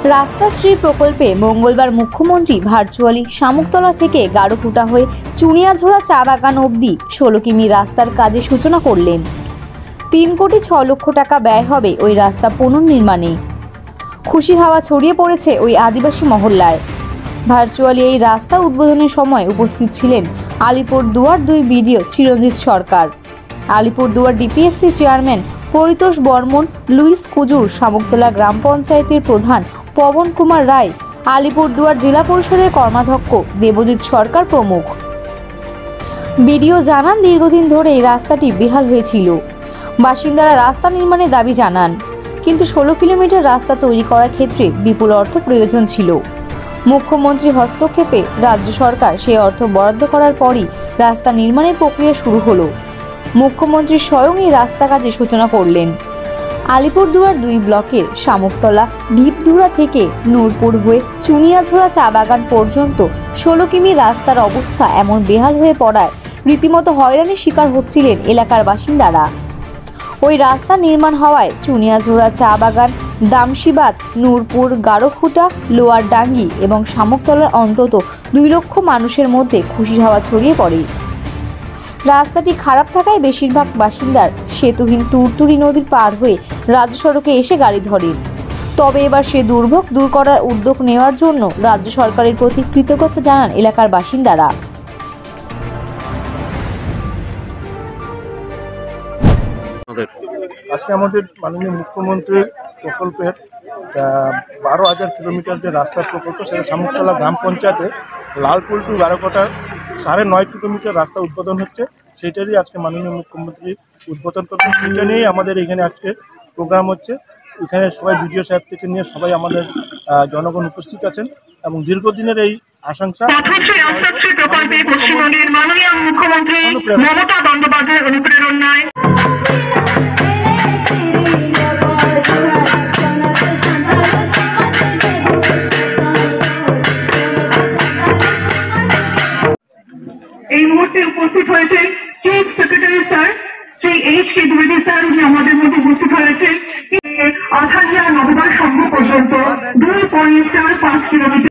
রাস্তাশ্রী প্রকল্পে মঙ্গলবার মুখ্যমন্ত্রী ভার্চুয়ালি শামুকতলা থেকে গাড়োকুটা হয়ে চুনিয়াঝোড়া চা বাগান অবধি 16 কিমি রাস্তার কাজে সূচনা করলেন। 3 কোটি 6 লক্ষ টাকা ব্যয় হবে ওই রাস্তা পুনর্নির্মাণে। খুশি হাওয়া ছড়িয়ে পড়েছে ওই আদিবাসী মহল্লায়। ভার্চুয়ালি এই রাস্তা উদ্বোধনের সময় উপস্থিত ছিলেন Alipurduar 2 BDO Chiranjit Sarkar, Alipurduar DPSC chairman Paritosh Barman, Louis Kujur, Shamuktala গ্রাম পঞ্চায়েতের প্রধান পবন কুমার রায়, আলিপুরদুয়ার জেলা পরিষদের কর্মাধ্যক্ষ দেবজিৎ সরকার প্রমুখ। বিডিও জানান, দীর্ঘদিন ধরে এই রাস্তাটি বেহাল হয়েছিল। বাসিন্দারা রাস্তা নির্মাণের দাবি জানান, কিন্তু 16 কিলোমিটার রাস্তা তৈরি করার ক্ষেত্রে বিপুল অর্থ প্রয়োজন ছিল। মুখ্যমন্ত্রী হস্তক্ষেপে রাজ্য সরকার সেই অর্থ বরাদ্দ করার পরই রাস্তা নির্মাণের প্রক্রিয়া শুরু হলো। মুখ্যমন্ত্রী স্বয়ং এই রাস্তা কাজে সূচনা করলেন। আলিপুরদুয়ার 2 ব্লকের শামুকতলা ঢিপধুরা থেকে নূরপুর হয়ে চুনিয়াঝোড়া চা বাগান পর্যন্ত 16 কিমি রাস্তার অবস্থা এমন বেহাল হয়ে পড়ায় রীতিমতো হয়রানির শিকার হচ্ছিলেন এলাকার বাসিন্দারা। ওই রাস্তা নির্মাণ হওয়ায় চুনিয়াঝোড়া চা বাগান, দামশিবাদ, নূরপুর, গাড়োখুটা, লোয়ার ডাঙ্গি এবং শামুকতলার অন্তত 2 লক্ষ মানুষের মধ্যে খুশির হাওয়া ছড়িয়ে পড়ে। রাস্তাটি খারাপ থাকায় বেশিরভাগ বাসিন্দার সেতুহীন তুরতুরি নদীর পার হয়ে রাজ্য সড়কে এসে গাড়ি ধরে। তবে এবার সে দুর্ভোগ দূর করার উদ্যোগ নেওয়ার জন্য রাজ্য সরকারের প্রতি কৃতজ্ঞতা জানান এলাকার বাসিন্দারা। আজকে আমাদের মাননীয় মুখ্যমন্ত্রীর প্রকল্পের 12,000 কিলোমিটার যে রাস্তার প্রকল্প, সেটা শামুকতলা গ্রাম পঞ্চায়েতে লালপুর টু গাড়োকোটার 9.5 কিলোমিটার রাস্তা উদ্বোধন হচ্ছে। সেটারই আজকে মাননীয় মুখ্যমন্ত্রী উদ্বোধন করবেন। সেটা নিয়েই আমাদের এখানে আজকে প্রোগ্রাম হচ্ছে। এখানে সবাই বিডিও সাহেব থেকে নিয়ে সবাই আমাদের জনগণ উপস্থিত আছেন এবং দীর্ঘদিনের এই আশঙ্কা প্রকল্পে পশ্চিমবঙ্গের মাননীয় মুখ্যমন্ত্রী মমতা বন্দ্যোপাধ্যায়ের অনুপ্রেরণায় এই মুহূর্তে উপস্থিত হয়েছে chief secretary sir Shri H.K. দ্বিবেদী স্যার। উনি আমাদের মধ্যে উপস্থিত হয়েছেন। আধালিয়া নববার সংঘ পর্যন্ত 2.45 কিলোমিটার